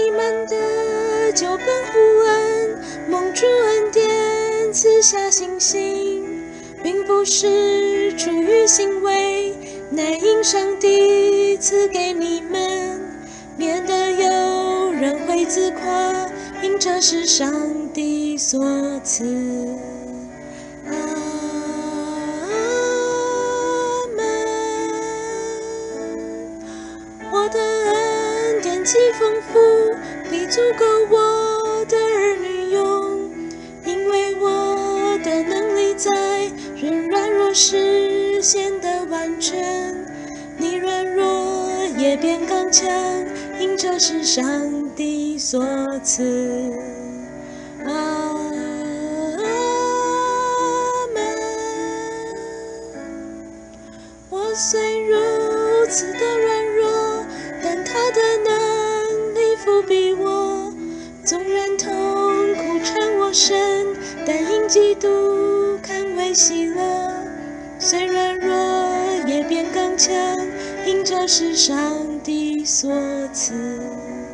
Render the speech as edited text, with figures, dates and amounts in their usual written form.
你们得救本乎恩，蒙主恩典赐下信心，并不是出于行为，乃因上帝赐给你们，免得有人会自夸，因这是上帝所赐。阿们。我的恩典极丰富，必足够我的儿女用，因为我的能力在人软弱时显得完全，你软弱也变刚强，因这是上帝所赐。阿们。我虽如此的软弱，但祂的能力覆庇我，纵然痛苦缠我身，但因基督看为喜乐，虽软弱也变刚强，因这是上帝所赐。